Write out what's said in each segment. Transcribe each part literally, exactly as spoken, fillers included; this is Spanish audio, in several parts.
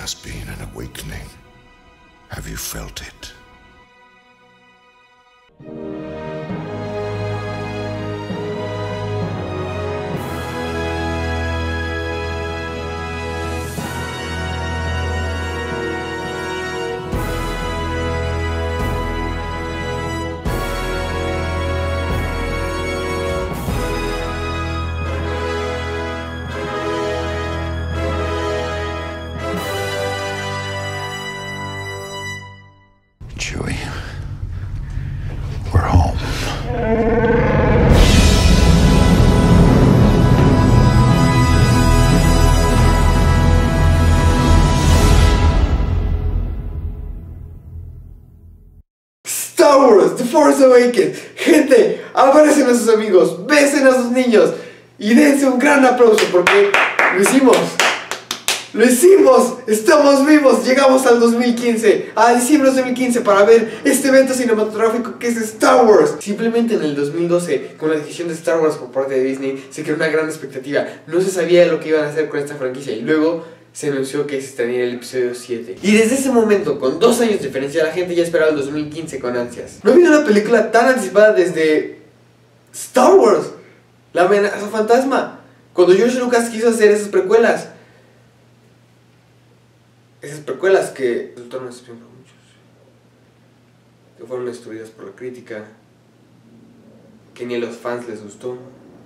has been an awakening. Have you felt it? Chewie, we're home. Star Wars, The Force Awakens. Gente, abracen a sus amigos, besen a sus niños y dense un gran aplauso porque lo hicimos. ¡Lo hicimos! ¡Estamos vivos! Llegamos al dos mil quince, a diciembre de dos mil quince, para ver este evento cinematográfico que es Star Wars. Simplemente en el dos mil doce, con la adquisición de Star Wars por parte de Disney, se creó una gran expectativa. No se sabía lo que iban a hacer con esta franquicia y luego se anunció que se estrenaría el episodio siete. Y desde ese momento, con dos años de diferencia, la gente ya esperaba el dos mil quince con ansias. No ha habido una película tan anticipada desde Star Wars, La amenaza fantasma, cuando George Lucas quiso hacer esas precuelas. Esas precuelas que resultaron una decepción para muchos, que fueron destruidas por la crítica, que ni a los fans les gustó.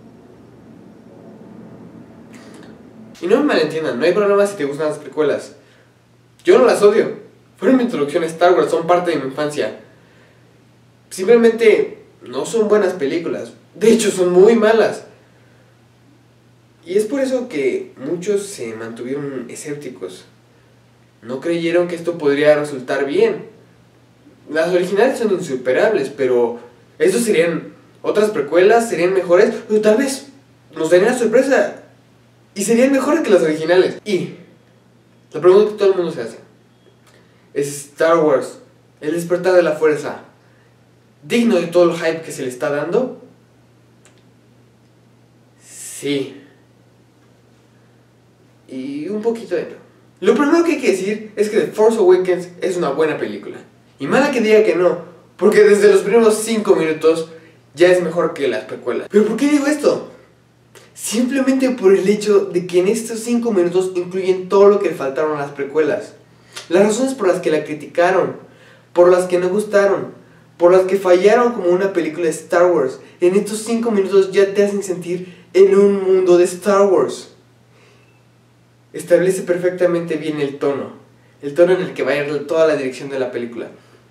Y no me malentiendan, no hay problema si te gustan las precuelas. Yo no las odio, fueron mi introducción a Star Wars, son parte de mi infancia. Simplemente no son buenas películas, de hecho son muy malas. Y es por eso que muchos se mantuvieron escépticos. No creyeron que esto podría resultar bien. Las originales son insuperables, pero estos serían, otras precuelas serían mejores, o tal vez nos darían la sorpresa y serían mejores que las originales. Y la pregunta que todo el mundo se hace: ¿es Star Wars, el despertar de la fuerza, digno de todo el hype que se le está dando? Sí. Y un poquito de no. Lo primero que hay que decir es que The Force Awakens es una buena película. Y mala que diga que no, porque desde los primeros cinco minutos ya es mejor que las precuelas. ¿Pero por qué digo esto? Simplemente por el hecho de que en estos cinco minutos incluyen todo lo que le faltaron a las precuelas. Las razones por las que la criticaron, por las que no gustaron, por las que fallaron como una película de Star Wars, en estos cinco minutos ya te hacen sentir en un mundo de Star Wars. Establece perfectamente bien el tono, el tono en el que va a ir toda la dirección de la película.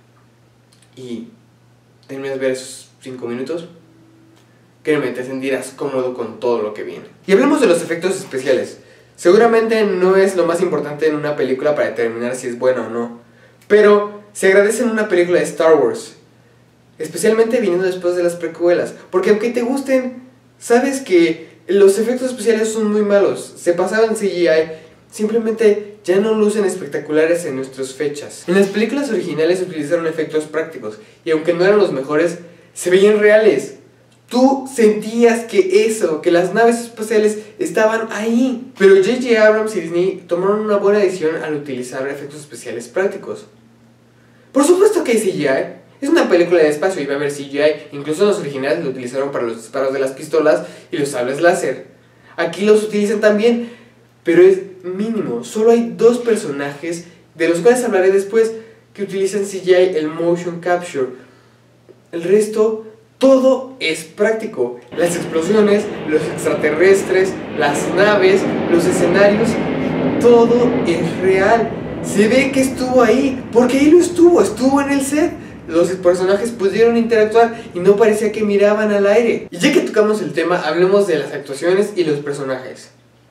Y terminas de ver esos cinco minutos, créeme, te sentirás cómodo con todo lo que viene. Y hablemos de los efectos especiales. Seguramente no es lo más importante en una película para determinar si es buena o no, pero se agradece en una película de Star Wars, especialmente viniendo después de las precuelas, porque aunque te gusten, sabes que los efectos especiales son muy malos, se pasaban C G I, simplemente ya no lucen espectaculares en nuestras fechas. En las películas originales utilizaron efectos prácticos, y aunque no eran los mejores, se veían reales. Tú sentías que eso, que las naves espaciales estaban ahí. Pero J J Abrams y Disney tomaron una buena decisión al utilizar efectos especiales prácticos. Por supuesto que hay C G I. Es una película de espacio y va a haber C G I, incluso los originales lo utilizaron para los disparos de las pistolas y los sables láser. Aquí los utilizan también, pero es mínimo. Solo hay dos personajes, de los cuales hablaré después, que utilizan C G I, el motion capture. El resto, todo es práctico. Las explosiones, los extraterrestres, las naves, los escenarios, todo es real. Se ve que estuvo ahí, porque ahí lo estuvo, estuvo en el set. Los personajes pudieron interactuar y no parecía que miraban al aire. Y ya que tocamos el tema, hablemos de las actuaciones y los personajes.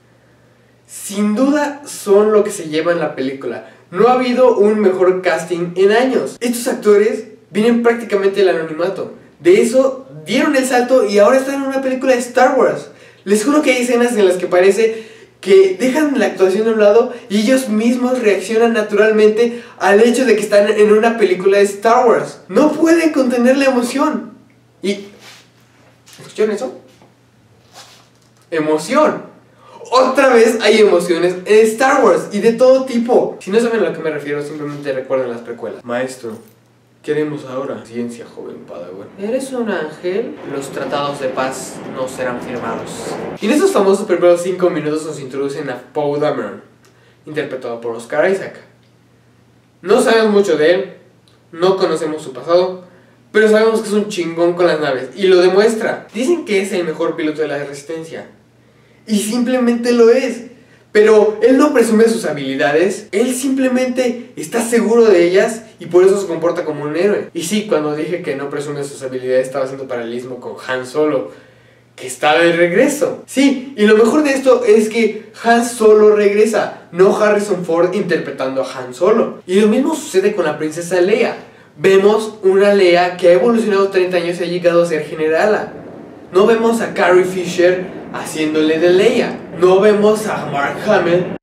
Sin duda son lo que se lleva en la película. No ha habido un mejor casting en años. Estos actores vienen prácticamente del anonimato. De eso dieron el salto y ahora están en una película de Star Wars. Les juro que hay escenas en las que parece que dejan la actuación a un lado y ellos mismos reaccionan naturalmente al hecho de que están en una película de Star Wars. No pueden contener la emoción. Y... ¿escucharon eso? Emoción. otra vez hay emociones en Star Wars y de todo tipo. Si no saben a lo que me refiero, simplemente recuerden las precuelas. Maestro, ¿qué haremos ahora? Ciencia, joven Padawan. ¿Eres un ángel? Los tratados de paz no serán firmados. Y en esos famosos primeros cinco minutos nos introducen a Poe Dameron, interpretado por Oscar Isaac. No sabemos mucho de él, no conocemos su pasado, pero sabemos que es un chingón con las naves y lo demuestra. Dicen que es el mejor piloto de la Resistencia y simplemente lo es. Pero él no presume sus habilidades, él simplemente está seguro de ellas y por eso se comporta como un héroe. Y sí, cuando dije que no presume sus habilidades estaba haciendo paralelismo con Han Solo, que está de regreso. Sí, y lo mejor de esto es que Han Solo regresa, no Harrison Ford interpretando a Han Solo. Y lo mismo sucede con la princesa Leia. Vemos una Leia que ha evolucionado treinta años y ha llegado a ser generala. No vemos a Carrie Fisher haciéndole de Leia. No vemos a Mark Hamill.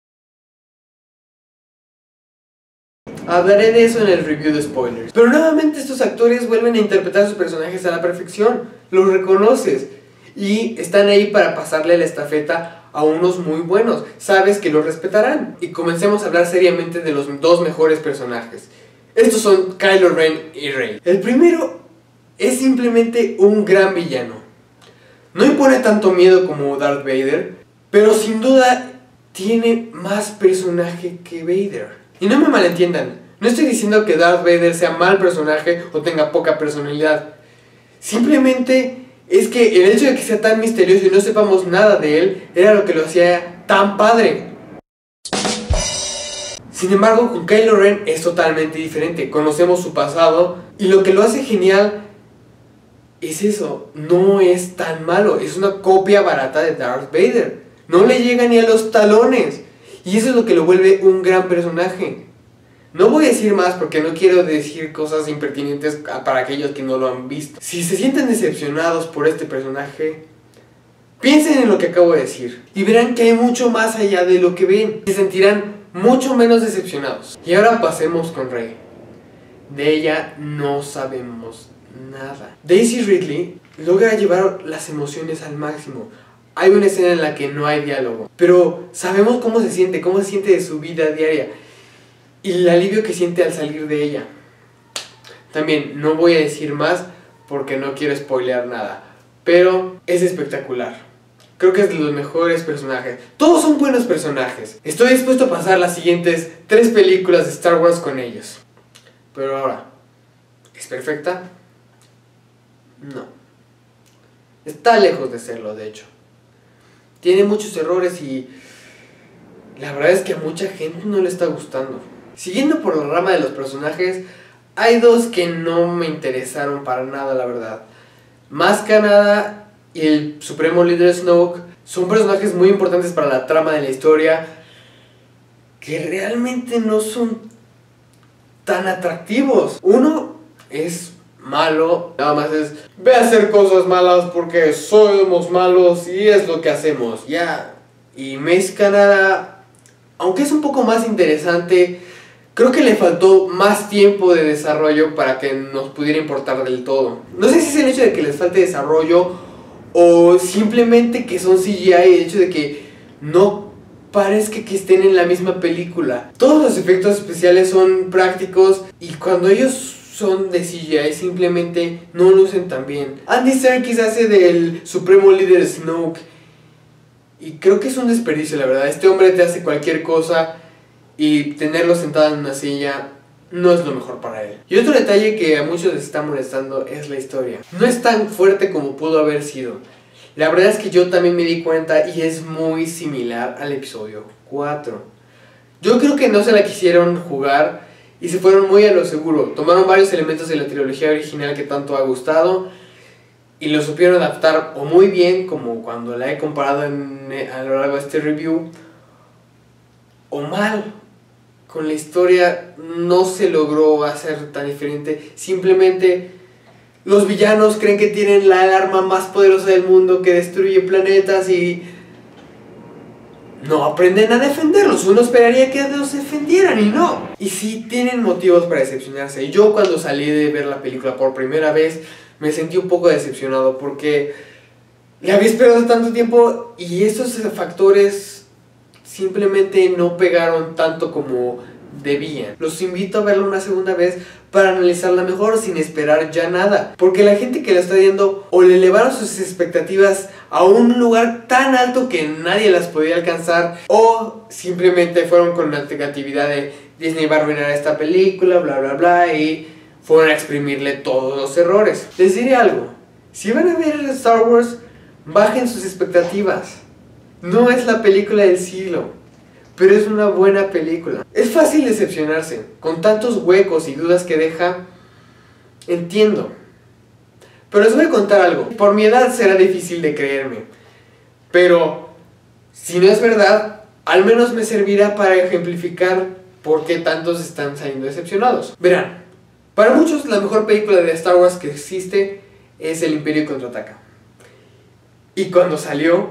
Hablaré de eso en el review de spoilers. Pero nuevamente estos actores vuelven a interpretar sus personajes a la perfección. Los reconoces y están ahí para pasarle la estafeta a unos muy buenos. Sabes que los respetarán. Y comencemos a hablar seriamente de los dos mejores personajes. Estos son Kylo Ren y Rey. El primero es simplemente un gran villano. No impone tanto miedo como Darth Vader, pero sin duda tiene más personaje que Vader. Y no me malentiendan, no estoy diciendo que Darth Vader sea mal personaje o tenga poca personalidad. Simplemente es que el hecho de que sea tan misterioso y no sepamos nada de él era lo que lo hacía tan padre. Sin embargo, con Kylo Ren es totalmente diferente. Conocemos su pasado y lo que lo hace genial es eso, no es tan malo, es una copia barata de Darth Vader. No le llega ni a los talones. Y eso es lo que lo vuelve un gran personaje. No voy a decir más porque no quiero decir cosas impertinentes para aquellos que no lo han visto. Si se sienten decepcionados por este personaje, piensen en lo que acabo de decir y verán que hay mucho más allá de lo que ven. Se sentirán mucho menos decepcionados. Y ahora pasemos con Rey. De ella no sabemos nada. Daisy Ridley logra llevar las emociones al máximo. Hay una escena en la que no hay diálogo, pero sabemos cómo se siente, cómo se siente de su vida diaria y el alivio que siente al salir de ella. También no voy a decir más porque no quiero spoilear nada, pero es espectacular. Creo que es de los mejores personajes. Todos son buenos personajes. Estoy dispuesto a pasar las siguientes tres películas de Star Wars con ellos. Pero ahora, ¿es perfecta? No. Está lejos de serlo, de hecho. Tiene muchos errores y la verdad es que a mucha gente no le está gustando. Siguiendo por la rama de los personajes, hay dos que no me interesaron para nada, la verdad. Más que nada, y el supremo líder Snoke son personajes muy importantes para la trama de la historia que realmente no son tan atractivos. Uno es malo, nada más es ve a hacer cosas malas porque somos malos y es lo que hacemos, ya. Y Mace Kanata, aunque es un poco más interesante, creo que le faltó más tiempo de desarrollo para que nos pudiera importar del todo. No sé si es el hecho de que les falte desarrollo o simplemente que son C G I, el hecho de que no parezca que estén en la misma película. Todos los efectos especiales son prácticos y cuando ellos son de C G I simplemente no lucen tan bien. Andy Serkis hace del supremo líder Snoke y creo que es un desperdicio, la verdad. Este hombre te hace cualquier cosa y tenerlo sentado en una silla no es lo mejor para él. Y otro detalle que a muchos les está molestando es la historia. No es tan fuerte como pudo haber sido. La verdad es que yo también me di cuenta y es muy similar al episodio cuatro. Yo creo que no se la quisieron jugar y se fueron muy a lo seguro. Tomaron varios elementos de la trilogía original que tanto ha gustado y lo supieron adaptar o muy bien, como cuando la he comparado en, a lo largo de este review, o mal. Con la historia no se logró hacer tan diferente. Simplemente los villanos creen que tienen la arma más poderosa del mundo que destruye planetas y no aprenden a defenderlos. Uno esperaría que los defendieran y no. Y sí tienen motivos para decepcionarse. Yo cuando salí de ver la película por primera vez me sentí un poco decepcionado porque La había esperado tanto tiempo y esos factores simplemente no pegaron tanto como debían. Los invito a verla una segunda vez para analizarla mejor sin esperar ya nada. Porque la gente que la está viendo o le elevaron sus expectativas a un lugar tan alto que nadie las podía alcanzar, o simplemente fueron con la negatividad de Disney va a arruinar esta película, bla bla bla, y fueron a exprimirle todos los errores. Les diré algo, si van a ver Star Wars, bajen sus expectativas. No es la película del siglo, pero es una buena película. Es fácil decepcionarse, con tantos huecos y dudas que deja, entiendo. Pero les voy a contar algo. Por mi edad será difícil de creerme, pero si no es verdad, al menos me servirá para ejemplificar por qué tantos están saliendo decepcionados. Verán, para muchos la mejor película de Star Wars que existe es El Imperio Contraataca. Y cuando salió,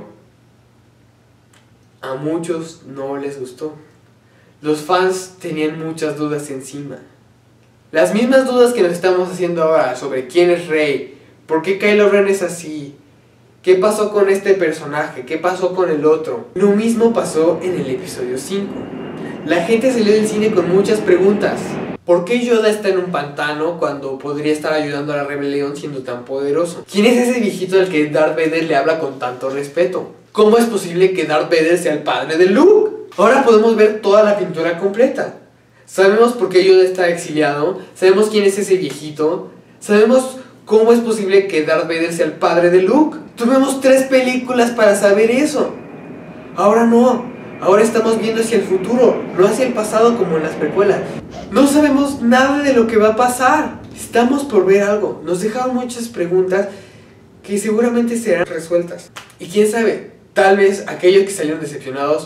a muchos no les gustó. Los fans tenían muchas dudas encima. Las mismas dudas que nos estamos haciendo ahora sobre quién es Rey, por qué Kylo Ren es así, qué pasó con este personaje, qué pasó con el otro. Lo mismo pasó en el episodio cinco. La gente salió del cine con muchas preguntas. ¿Por qué Yoda está en un pantano cuando podría estar ayudando a la rebelión siendo tan poderoso? ¿Quién es ese viejito al que Darth Vader le habla con tanto respeto? ¿Cómo es posible que Darth Vader sea el padre de Luke? Ahora podemos ver toda la pintura completa. Sabemos por qué Yoda está exiliado, sabemos quién es ese viejito, sabemos cómo es posible que Darth Vader sea el padre de Luke. Tuvimos tres películas para saber eso. Ahora no, ahora estamos viendo hacia el futuro, no hacia el pasado como en las precuelas. No sabemos nada de lo que va a pasar. Estamos por ver algo. Nos dejaron muchas preguntas que seguramente serán resueltas. Y quién sabe, tal vez aquellos que salieron decepcionados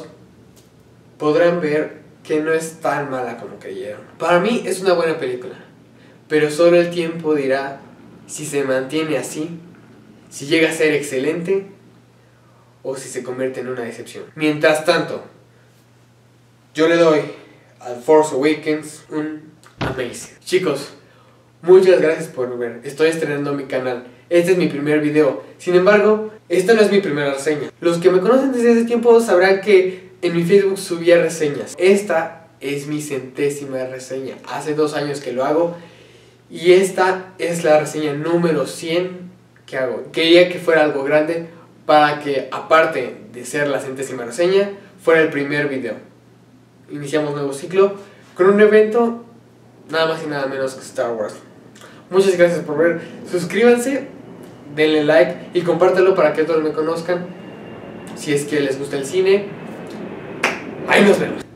podrán ver que no es tan mala como creyeron. Para mí es una buena película, pero solo el tiempo dirá si se mantiene así, si llega a ser excelente o si se convierte en una decepción. Mientras tanto, yo le doy al Force Awakens un amazing. Chicos, muchas gracias por ver. Estoy estrenando mi canal. Este es mi primer video. Sin embargo, esta no es mi primera reseña. Los que me conocen desde hace tiempo sabrán que en mi Facebook subía reseñas. Esta es mi centésima reseña. Hace dos años que lo hago. Y esta es la reseña número cien que hago. Quería que fuera algo grande para que, aparte de ser la centésima reseña, fuera el primer video. Iniciamos nuevo ciclo con un evento nada más y nada menos que Star Wars. Muchas gracias por ver. Suscríbanse, denle like y compártelo para que todos me conozcan. Si es que les gusta el cine, ahí nos vemos.